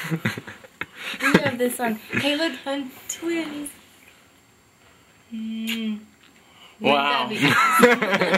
We have this one. Hey, look, fun twins. Wow.